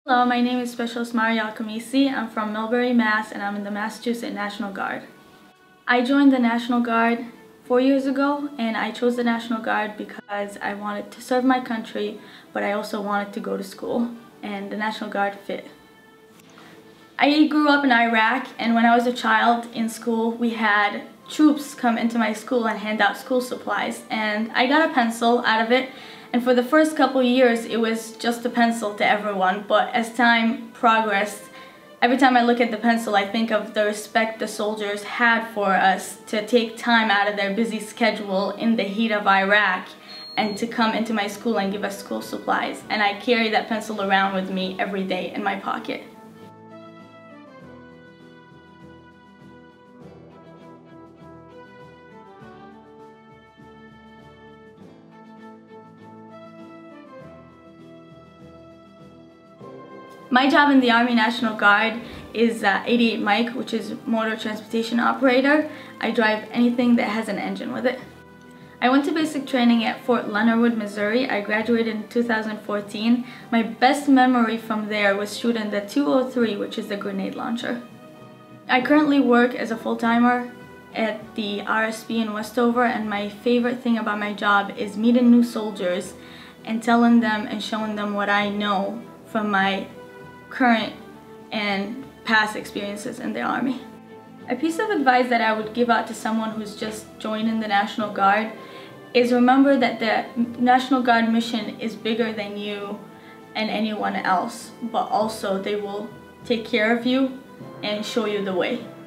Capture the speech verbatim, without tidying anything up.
Hello, my name is Specialist Mari Alkhamisi. I'm from Millbury, Mass, and I'm in the Massachusetts National Guard. I joined the National Guard four years ago, and I chose the National Guard because I wanted to serve my country, but I also wanted to go to school, and the National Guard fit. I grew up in Iraq, and when I was a child in school, we had troops come into my school and hand out school supplies, and I got a pencil out of it. And for the first couple of years, it was just a pencil to everyone, but as time progressed, every time I look at the pencil, I think of the respect the soldiers had for us to take time out of their busy schedule in the heat of Iraq and to come into my school and give us school supplies. And I carry that pencil around with me every day in my pocket. My job in the Army National Guard is uh, eighty-eight Mike, which is motor transportation operator. I drive anything that has an engine with it. I went to basic training at Fort Leonard Wood, Missouri. I graduated in two thousand fourteen. My best memory from there was shooting the two oh three, which is the grenade launcher. I currently work as a full-timer at the R S B in Westover, and my favorite thing about my job is meeting new soldiers and telling them and showing them what I know from my current and past experiences in the Army. A piece of advice that I would give out to someone who's just joining the National Guard is remember that the National Guard mission is bigger than you and anyone else, but also they will take care of you and show you the way.